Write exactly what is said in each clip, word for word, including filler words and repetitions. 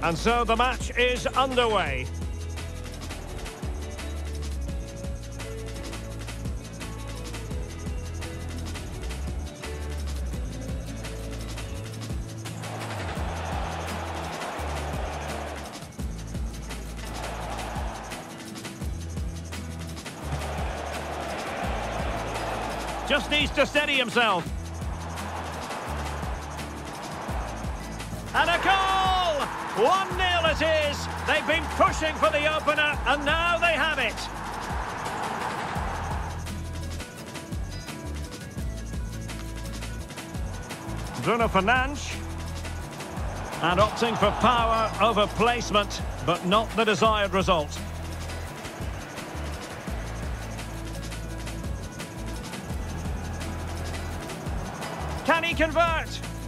And so the match is underway. Just needs to steady himself. And a goal! one nil it is. They've been pushing for the opener, and now they have it. Bruno Fernandes. And opting for power over placement, but not the desired result. Can he convert?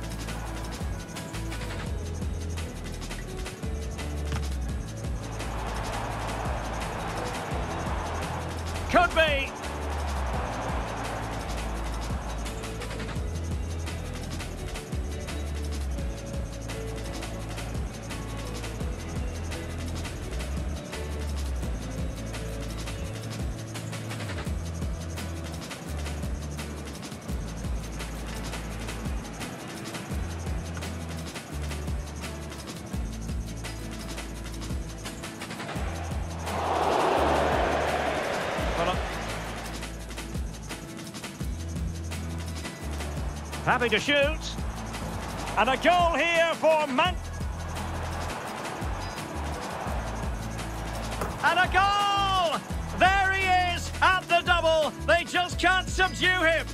Could be. Happy to shoot. And a goal here for Man... And a goal! There he is at the double. They just can't subdue him.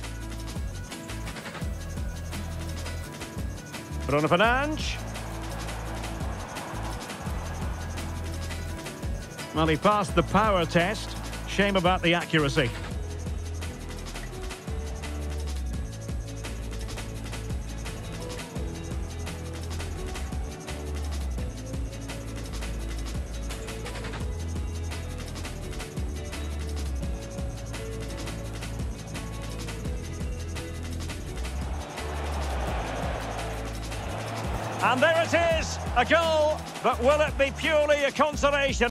Bruno Fernandes. Well, he passed the power test. Shame about the accuracy. And there it is, a goal, but will it be purely a consolation?